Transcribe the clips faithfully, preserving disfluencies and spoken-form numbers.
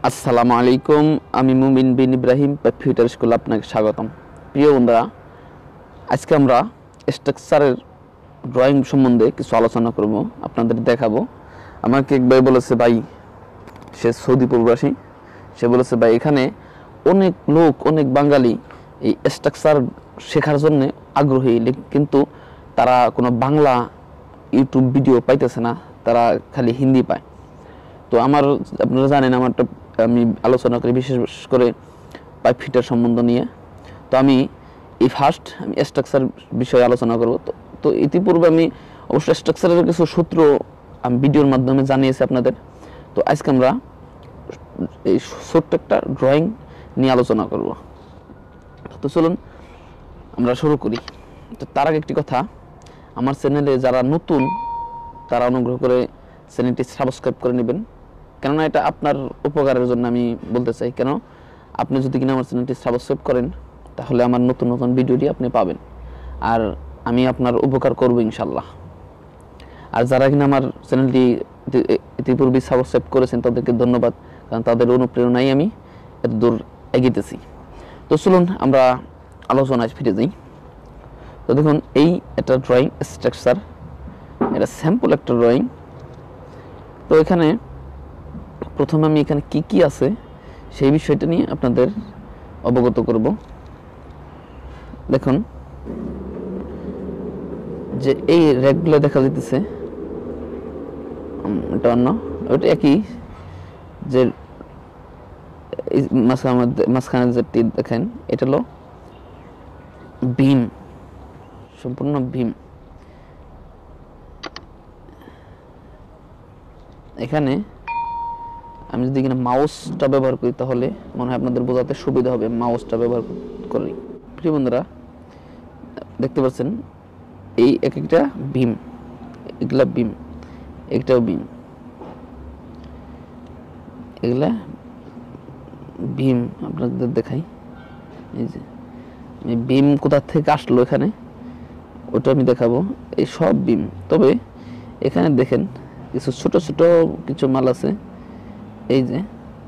আসসালামু আলাইকুম। আমি মুমিন বিন ইব্রাহিম ফিউচার স্কুল আপনাকে স্বাগতম। প্রিয় বন্ধুরা, আজকে আমরা স্ট্রাকচারের ড্রয়িং সম্বন্ধে কিছু আলোচনা করব, আপনাদের দেখাবো। আমাকে এক ভাই বলেছে, ভাই সে সৌদি প্রবাসী, সে বলেছে ভাই এখানে অনেক লোক, অনেক বাঙালি এই স্ট্রাকচার শেখার জন্য আগ্রহী, কিন্তু তারা কোনো বাংলা ইউটিউব ভিডিও পাইতেছে না, তারা খালি হিন্দি পায়। তো আমার, আপনারা জানেন আমারটা আমি আলোচনা করি বিশেষ করে পাইপ ফিটার সম্বন্ধ নিয়ে। তো আমি এই ফার্স্ট আমি স্ট্রাকচার বিষয়ে আলোচনা করব। তো তো ইতিপূর্বে আমি অবশ্য স্ট্রাকচারের কিছু সূত্র আমি ভিডিওর মাধ্যমে জানিয়েছি আপনাদের। তো আজকে আমরা এই ছোট্ট একটা ড্রয়িং নিয়ে আলোচনা করব। তো চলুন আমরা শুরু করি। তো তার আগে একটি কথা, আমার চ্যানেলে যারা নতুন তারা অনুগ্রহ করে চ্যানেলটি সাবস্ক্রাইব করে নেবেন, কেননা এটা আপনার উপকারের জন্য আমি বলতে চাই। কেন, আপনি যদি কিনা আমার চ্যানেলটি সাবস্ক্রাইব করেন তাহলে আমার নতুন নতুন ভিডিওটি আপনি পাবেন, আর আমি আপনার উপকার করব ইনশাল্লাহ। আর যারা কিনা আমার চ্যানেলটি ইতিপূর্বে সাবস্ক্রাইব করেছেন তাদেরকে ধন্যবাদ, কারণ তাদের অনুপ্রেরণায় আমি এত দূর এগিয়েতেছি। তো চলুন আমরা আলোচনায় ফিরে যাই। তো দেখুন, এই একটা ড্রয়িং স্ট্রাকচার, এটা স্যাম্পল একটা ড্রয়িং। তো এখানে প্রথমে আমি এখানে কি কি আছে সেই বিষয়টা নিয়ে আপনাদের অবগত করব। দেখুন যে এই র্যাকগুলো দেখা যাইতেছে, এটা অন্য, ওটা একই, যে মাঝখানে যেটি দেখেন এটা হলো বিম, সম্পূর্ণ বিম। এখানে আমি যদি কিনা মাউসটা ব্যবহার করি তাহলে মনে হয় আপনাদের বোঝাতে সুবিধা হবে, মাউসটা ব্যবহার করি। প্রিয় বন্ধুরা, দেখতে পাচ্ছেন এই এক একটা বিম, এগুলা বিম, একটাও বিম, এগুলা বিম আপনাদের দেখাই। এই যে বিম কোথা থেকে আসলো এখানে, ওটা আমি দেখাবো। এই সব বিম, তবে এখানে দেখেন কিছু ছোট ছোট কিছু মাল আছে। এই যে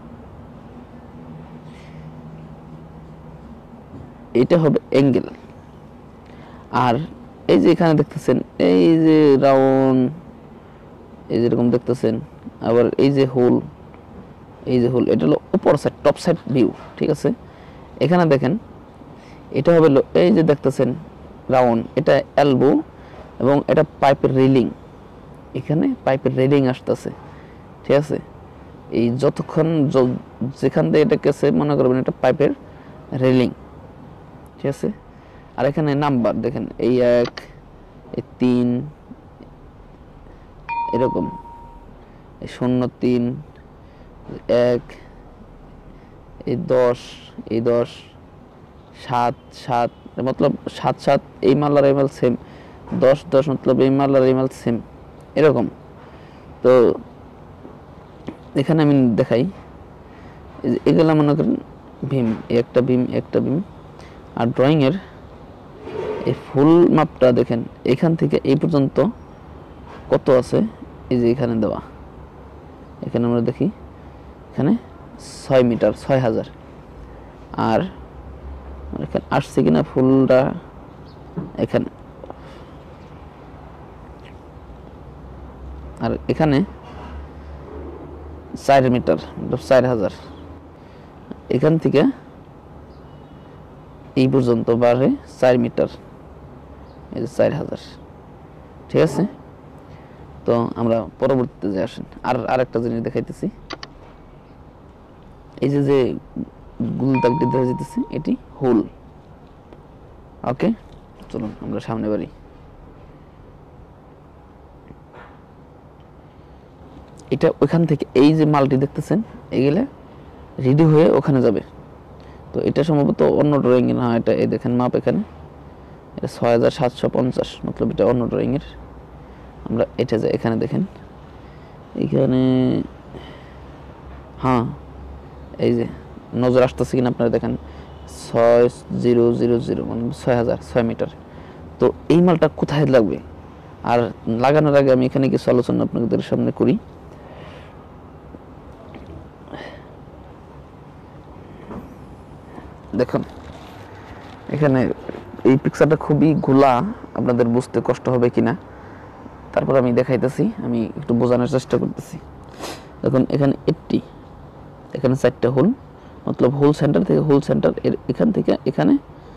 এটা হবে অ্যাঙ্গেল, আর এই যে এখানে দেখতেছেন এই যে রাউন্ড, এই যেরকম দেখতেছেন, আবার এই যে হোল, এই যে হোল, এটা হলো উপর সাইড, টপ সাইড ভিউ, ঠিক আছে। এখানে দেখেন এটা হবে এই যে দেখতেছেন রাউন্ড, এটা এলবো, এবং এটা পাইপের রেলিং, এখানে পাইপের রেলিং আসতেছে, ঠিক আছে। এই যতক্ষণ যেখান থেকে এটা গেছে মনে করবেন এটা পাইপের রেলিং, ঠিক আছে। আর এখানে নাম্বার দেখেন, এই এক, এই তিন, এরকম, এই শূন্য তিন, এক, এই দশ, এই দশ, সাত সাত, মতলব সাত সাত এই মাল আর এই মাল সেম, দশ দশ মতলব এই মাল আর এই মাল সেম, এরকম। তো এখানে আমি দেখাই, এগুলা মনে করেন ভীম, একটা ভীম, একটা ভীম। আর ড্রয়িংয়ের এই ফুল মাপটা দেখেন, এখান থেকে এই পর্যন্ত কত আছে, এই যে এখানে দেওয়া, এখানে আমরা দেখি এখানে ছয় মিটার, ছয় হাজার। আর এখানে আসছে কিনা ফুলটা, এখানে, আর এখানে চার মিটার, চার হাজার। এখান থেকে এই পর্যন্ত বাড়ে চার মিটার, এই যে চার হাজার, ঠিক আছে। তো আমরা পরবর্তীতে যে আসেন, আর আরেকটা জিনিস দেখাইতেছি। এই যে যে গুল দাগটি দেখা যেতেছে এটি হোল, ওকে। চলুন আমরা সামনে বাড়ি। এটা ওইখান থেকে এই যে মালটি দেখতেছেন এগুলো রেডি হয়ে ওখানে যাবে। তো এটা সম্ভবত অন্য ড্রয়িং এর, হ্যাঁ এটা এই দেখেন মাপ, এখানে এটা ছয় হাজার সাতশো পঞ্চাশ, মতলব এটা অন্য ড্রয়িং এর। আমরা এটা যে এখানে দেখেন, এখানে হ্যাঁ এই যে নজর আসতেছে কিনা আপনারা দেখেন, ছয় জিরো জিরো জিরো মানে ছয় হাজার, ছয় মিটার। তো এই মালটা কোথায় লাগবে, আর লাগানোর আগে আমি এখানে কিছু আলোচনা আপনাদের সামনে করি। দেখুন এখানে এই পিকচারটা খুবই ঘোলা, আপনাদের বুঝতে কষ্ট হবে কিনা, তারপর আমি দেখাইতেছি, আমি একটু বোঝানোর চেষ্টা করতেছি। দেখুন এখানে এইটটি, এখানে চারটা হোল, মতলব হোল সেন্টার থেকে হোল সেন্টার এর এখান থেকে এখানে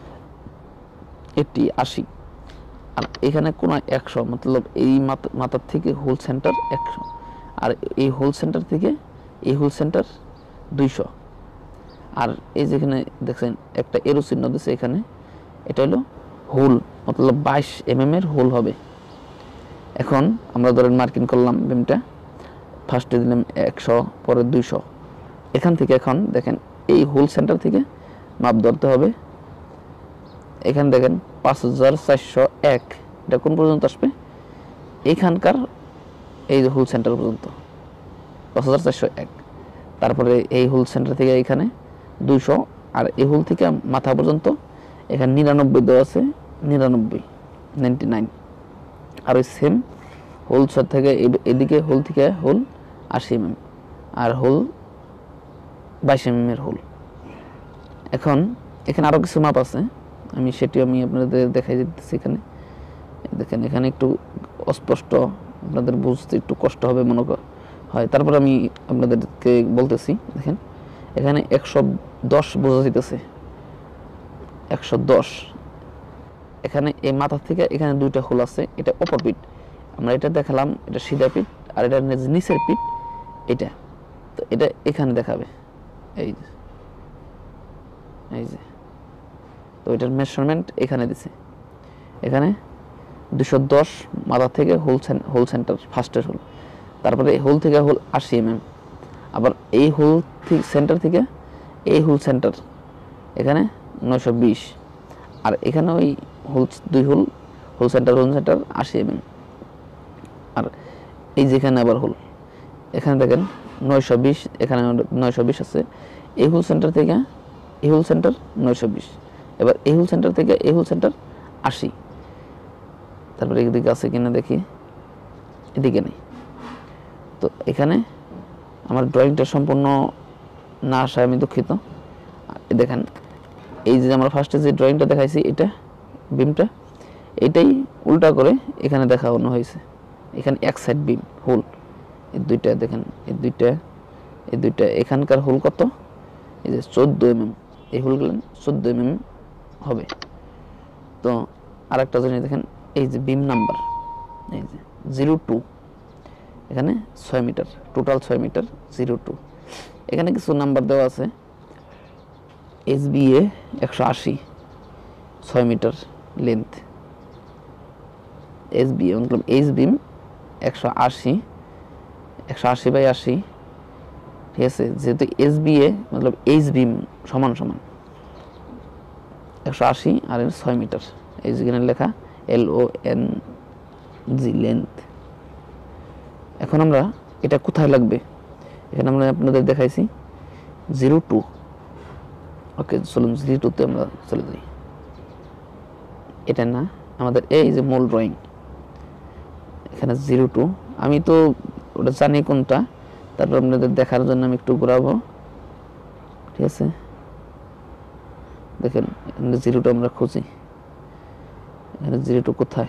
এইটটি আশি, আর এখানে কোন একশো, মতলব এই মাথার থেকে হোল সেন্টার একশো, আর এই হোল সেন্টার থেকে এই হোল সেন্টার দুইশো। আর এই যেখানে দেখছেন একটা এরো চিহ্ন দিচ্ছে এখানে, এটা হলো হোল, মতলব বাইশ এম এম এর হোল হবে। এখন আমরা ধরেন মার্কিং করলাম বিমটা, ফার্স্টে দিলাম একশো, পরে দুইশো, এখান থেকে এখন দেখেন এই হোল সেন্টার থেকে মাপ ধরতে হবে। এখানে দেখেন পাঁচ হাজার চারশো এক, এটা কোন পর্যন্ত আসবে, এইখানকার এই যে হোল সেন্টার পর্যন্ত পাঁচ হাজার চারশো এক, তারপরে এই হোল সেন্টার থেকে এখানে দুইশো, আর এই হোল থেকে মাথা পর্যন্ত এখানে নিরানব্বই দেওয়া আছে, নিরানব্বই নাইনটি নাইন, আর ওই সেম হোল থেকে এদিকে হোল থেকে হোল আশি এম এম, আর হোল বাইশ এম এম এর হোল। এখন এখানে আরও কিছু মাপ আছে, আমি সেটি আমি আপনাদের দেখাই দিতেছি। এখানে দেখেন এখানে একটু অস্পষ্ট, আপনাদের বুঝতে একটু কষ্ট হবে মনে হয়, তারপর আমি আপনাদেরকে বলতেছি। দেখেন এখানে একশো দশ বোঝা যাইতেছে, একশো দশ, এখানে এই মাথা থেকে এখানে দুইটা হোল আছে, এটা অপর পিঠ, আমরা এটা দেখালাম, এটা সিধা পিঠ, আর এটা নিচের পিঠ, এটা তো এটা এখানে দেখাবে, এই যে এই যে তো এটার মেজারমেন্ট এখানে দিছে, এখানে দুশো দশ মাথা থেকে হোল হোল সেন্টার ফার্স্টের হোল, তারপরে এই হোল থেকে হোল আশি এম এম, আবার এই হোল সেন্টার থেকে এই হোল সেন্টার এখানে নয়শো বিশ, আর এখানে ওই হোল দুই hole hole centre hole centre আশি এম এম, আর এই যেখানে আবার হোল এখানে দেখেন নয়শো বিশ, এখানে নয়শো বিশ আছে, এই হোল সেন্টার থেকে এই হোল সেন্টার নয়শো বিশ, এবার এই হোল সেন্টার থেকে এই হোল সেন্টার আশি, তারপরে এদিকে আছে কিনা দেখি, এদিকে নেই। তো এখানে আমার ড্রয়িংটা সম্পূর্ণ না আসায় আমি দুঃখিত। দেখেন এই যে আমরা ফার্স্টে যে ড্রয়িংটা দেখাইছি, এটা বিমটা এটাই উল্টা করে এখানে দেখানো হয়েছে, এখানে এক সাইড বিম হোল, এই দুইটা দেখেন, এই দুইটা এই দুইটা এখানকার হোল কত, এই যে চোদ্দ এম এম, এই হোলগুলো চোদ্দ এম এম হবে। তো আর একটা জিনিস দেখেন, এই যে বিম নাম্বার, এই যে জিরো টু, এখানে ছয় মিটার, টোটাল ছয় মিটার, জিরো টু, এখানে কিছু নাম্বার দেওয়া আছে, এস বি এ একশো আশি, ছয় metre length, S B A মতলব এইচ বিম একশো আশি, একশো আশি বাই আশি, ঠিক আছে, যেহেতু এস বি এ মতলব এইচ বিম সমান সমান একশো আশি আর ছয় মিটার, এই যেখানে লেখা এল ও এন জি লেন্থ। এখন আমরা এটা কোথায় লাগবে, এখানে আমরা আপনাদের দেখাইছি জিরো টু, ওকে চলুন জিরো টুতে আমরা চলে যাই। এটা না আমাদের এই যে মূল ড্রয়িং, এখানে জিরো টু, আমি তো ওটা জানি কোনটা, তারপর আপনাদের দেখার জন্য আমি একটু ঘোরাবো, ঠিক আছে। দেখেন এখানে জিরো টু আমরা খুঁজি, এখানে জিরো টু কোথায়,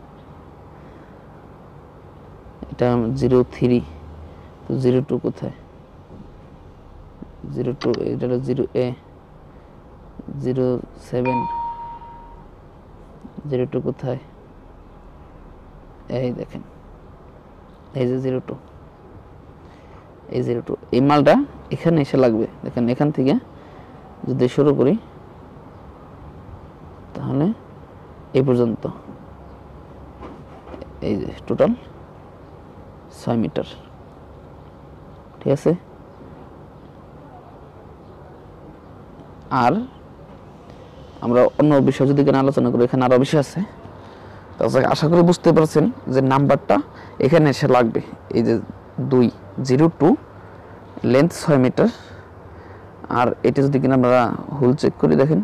এটা জিরো থ্রি, তো জিরো টু কোথায়, জিরো টু এটা হলো zero A, zero seven, zero two কোথায়, এই দেখেন এই যে জিরো টু, এই জিরো টু, এই মালটা এখানে এসে লাগবে। দেখেন এখান থেকে যদি শুরু করি তাহলে এই পর্যন্ত, এই যে টোটাল ছয় মিটার, ঠিক আছে। আর আমরা অন্য বিষয় যদি এখানে আলোচনা করি, এখানে আরো বিষয় আছে, তাহলে আশা করি বুঝতে পারছেন যে নাম্বারটা এখানে এসে লাগবে। এই যে দুই জিরো টু লেন্থ ছয় মিটার, আর এটা যদি কিনা আমরা হোল চেক করি, দেখেন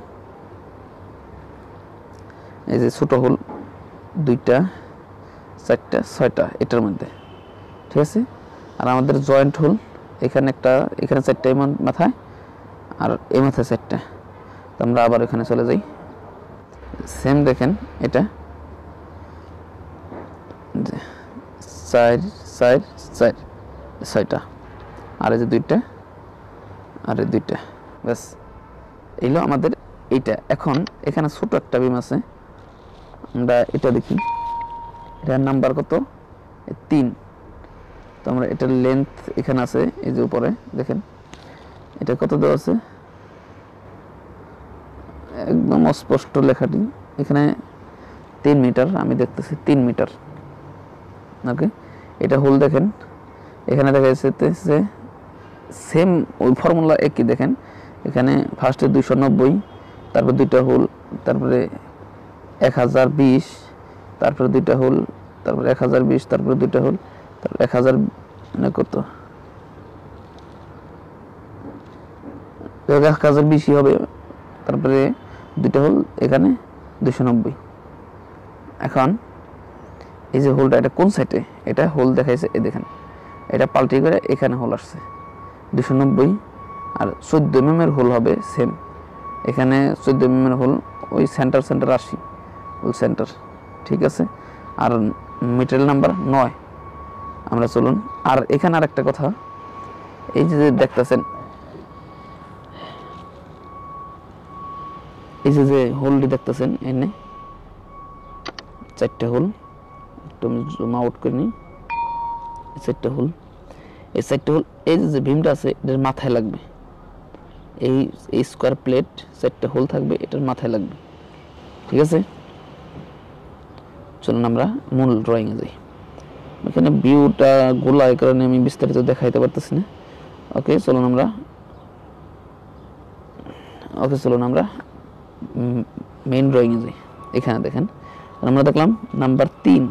এই যে ছোট হোল দুইটা, চারটা, ছয়টা এটার মধ্যে, ঠিক আছে। আর আমাদের জয়েন্ট হোল এখানে একটা, এখানে চারটা মাথায়, আর এই মাথায় চারটা, আমরা আবার এখানে চলে যাই, সেম দেখেন এটা চার চার চার ছয়টা, আর এই যে দুইটা, আর এই দুইটা, ব্যাস এইলো আমাদের এইটা। এখন এখানে ছোট একটা বিম আছে, আমরা এটা দেখি, এটার নাম্বার কত, তিন। তো আমরা এটার লেন্থ এখানে আছে, এই যে উপরে দেখেন এটা কত দেওয়া আছে, একদম অস্পষ্ট লেখাটি এখানে তিন মিটার, আমি দেখতেছি তিন মিটার। ওকে, এটা হোল দেখেন, এখানে দেখা যাচ্ছে সেম ওই ফর্মুলা একই। দেখেন এখানে ফার্স্টে দুইশো নব্বই, তারপর দুইটা হোল, তারপরে এক হাজার বিশ, তারপরে দুইটা হোল, তারপরে এক হাজার বিশ, তারপরে দুইটা হোল, তারপর এক হাজার মানে কত এক হাজার বিশই হবে, তারপরে দুইটা হোল, এখানে দুইশো নব্বই। এখন এই যে হোলটা এটা কোন সাইডে, এটা হোল দেখাইছে, এই দেখেন এটা পাল্টি করে এখানে হোল আসছে দুইশো নব্বই, আর চোদ্দ এম এম এর হোল হবে সেম, এখানে চোদ্দ এম এম এর হোল, ওই সেন্টার সেন্টার আসি, হোল সেন্টার, ঠিক আছে। আর মেটেরিয়াল নাম্বার নয়। আমরা চলুন, আর এখানে আর একটা কথা, এই যে দেখতেছেন এই যে যে হোলটি দেখতেছেন, এনে চারটে হোল, একটু আমি জুম আউট করে নিই, চারটে হোল, এই চারটে হোল, এই যে ভীমটা আছে এটার মাথায় লাগবে, এই এই স্কোয়ার প্লেট চারটে হোল থাকবে, এটার মাথায় লাগবে, ঠিক আছে। চলুন আমরা মূল ড্রয়িংয়ে যাই। এখানে ভিউটা গোলা, এই কারণে আমি বিস্তারিত দেখাইতে পারতেছি না। ওকে চলুন আমরা ওকে চলুন আমরা মেইন ড্রয়িংয়ে যাই। এখানে দেখেন আমরা দেখলাম নাম্বার তিন,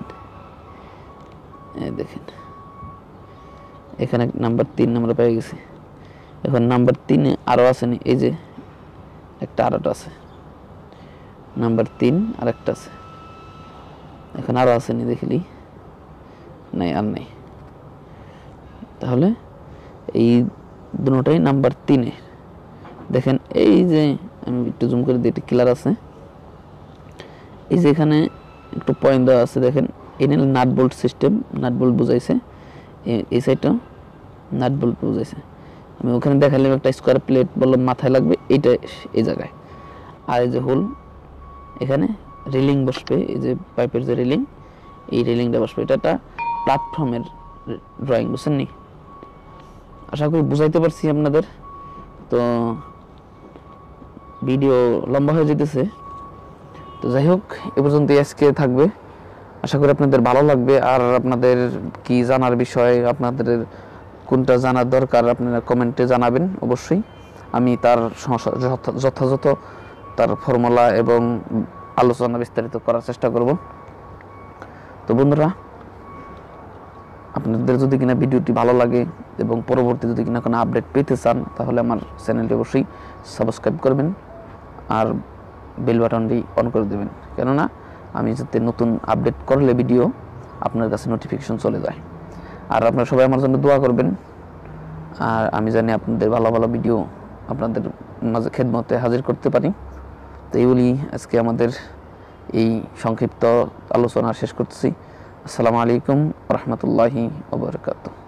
এই দেখেন এখানে নাম্বার তিন আমরা পেয়ে গেছি। এখন নাম্বার তিনে আরও আসেনি, এই যে একটা আরোটা আছে, নাম্বার তিন আর একটা আছে, এখন আরও আসেনি, দেখলি নাই, আর নেই। তাহলে এই দুটোটাই নাম্বার তিনে। দেখেন এই যে আমি একটু জুম করে দিই, ক্লিয়ার আছে, এই যে এখানে একটু পয়েন্ট দেওয়া আছে, দেখেন এনে nut bolt system, nut bolt বুঝাইছে, এই সাইডটা নাট বোল্ট বুঝাইছে। আমি ওখানে দেখালাম একটা স্কোয়ার প্লেট, বললাম মাথায় লাগবে, এইটা এই জায়গায়। আর এই যে হোল, এখানে রেলিং বসবে, এই যে পাইপের যে রেলিং, এই রেলিংটা বসবে। এটা একটা প্ল্যাটফর্মের ড্রয়িং, বুঝছেন নি? আশা করি বুঝাইতে পারছি আপনাদের। তো ভিডিও লম্বা হয়ে যেতেছে, তো যাই হোক এ পর্যন্তই আজকে থাকবে। আশা করি আপনাদের ভালো লাগবে। আর আপনাদের কি জানার বিষয়, আপনাদের কোনটা জানার দরকার, আপনারা কমেন্টে জানাবেন অবশ্যই। আমি তার যথাযথ তার ফর্মুলা এবং আলোচনা বিস্তারিত করার চেষ্টা করব। তো বন্ধুরা, আপনাদের যদি কিনা ভিডিওটি ভালো লাগে এবং পরবর্তী যদি কিনা কোনো আপডেট পেতে চান, তাহলে আমার চ্যানেলটি অবশ্যই সাবস্ক্রাইব করবেন আর বেল বাটনটি অন করে দেবেন, কেননা আমি যাতে নতুন আপডেট করলে ভিডিও আপনার কাছে নোটিফিকেশন চলে যায়। আর আপনারা সবাই আমার জন্য দোয়া করবেন, আর আমি জানি আপনাদের ভালো ভালো ভিডিও আপনাদের মাঝে খেদমতে হাজির করতে পারি। তো এইগুলি আজকে আমাদের এই সংক্ষিপ্ত আলোচনা শেষ করতেছি। আসসালামু আলাইকুম ওয়া রাহমাতুল্লাহি ওয়া বারাকাতুহু।